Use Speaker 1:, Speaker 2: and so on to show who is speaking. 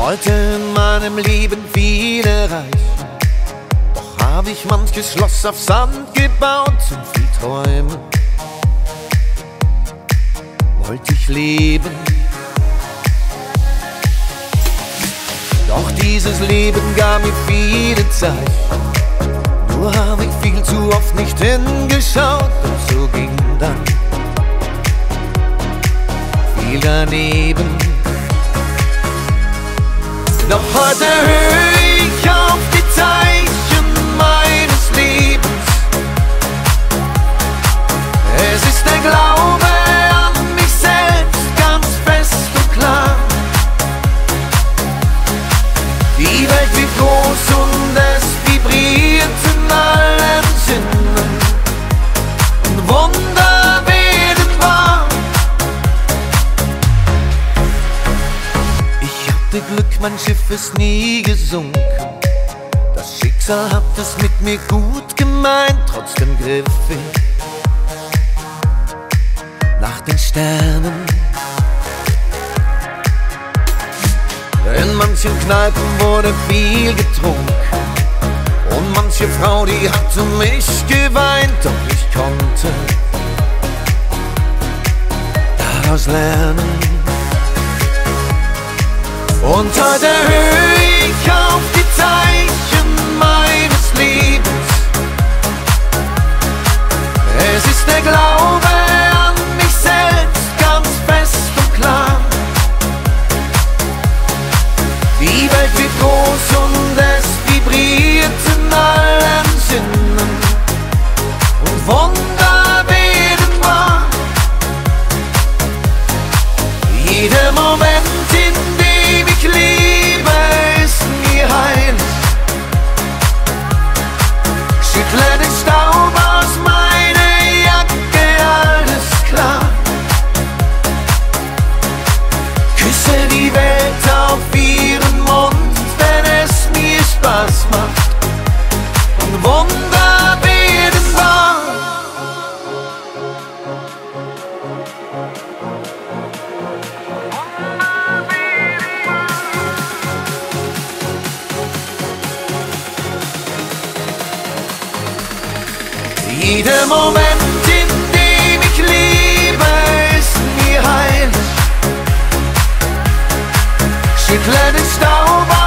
Speaker 1: Wollte in meinem Leben viel erreichen, doch habe ich manches Schloss auf Sand gebaut und viel Träume wollte ich leben. Doch dieses Leben gab mir viele Zeichen, nur habe ich viel zu oft nicht hingeschaut und so ging dann viel daneben. Doch heute höre ich auf die Zeichen meines Lebens. Es ist der Glaube an mich selbst ganz fest und klar. Die Welt wird groß und es vibriert in allen Sinnen und Wunder werden wahr. Ich hatte Glück, mein Schiff ist nie gesunken. Das Schicksal hat es mit mir gut gemeint, trotzdem griff ich nach den Sternen. In manchen Kneipen wurde viel getrunken und manche Frau, die hat um mich geweint, doch ich konnte daraus lernen. Und heute höre ich auf die Zeichen meines Lebens. Es ist der Glaube an mich selbst ganz fest und klar. Die Welt wird groß und es vibriert in allen Sinnen und Wunder werden wahr. Jeder Moment, in dem ich lebe, ist mir heilig. Schüttle den Staub aus meiner Jacke, alles klar. Küsse die Welt auf ihren Mund, wenn es mir Spaß macht und Wunder werden wahr. Jeder Moment, in dem ich lebe, ist mir heilig. Schüttle den Staub